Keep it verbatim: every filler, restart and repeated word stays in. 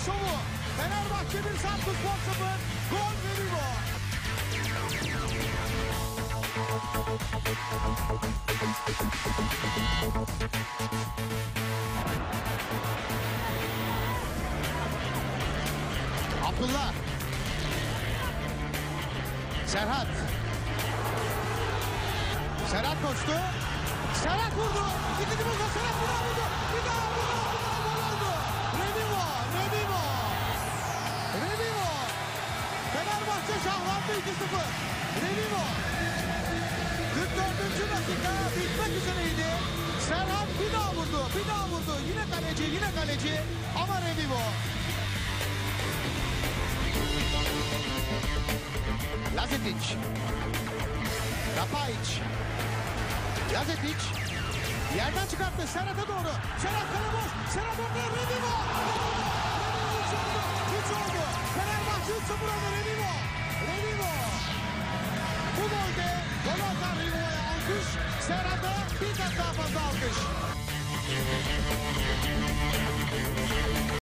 şovu. Fenerbahçe bir, Samsunspor sıfır. Gol Revivo. Abdullah. Serhat. Serhat koştu. Serhat vurdu. İkinci buldu. Serhat bir daha vurdu. Bir daha bir daha bir daha gol oldu. Revivo. Revivo. Revivo. Fenerbahçe şahlandı iki sıfır. Revivo. kırk dördüncü dakika bitmek üzereydi. Serhat bir daha vurdu. Bir daha vurdu. Yine kaleci. Yine kaleci. Ama Revivo. Lazetic. Rapayic. Lazetic. Yerden çıkarttı. Serhat'a doğru. Serhat kalaboş. Serhat ortaya. Revivo. üç oldu. üç oldu. Fenerbahçe üç sıfır oldu. Revivo. Revivo. Bu golde gol atan Revivo'ya alkış. Serhat'a bir kat daha fazla alkış.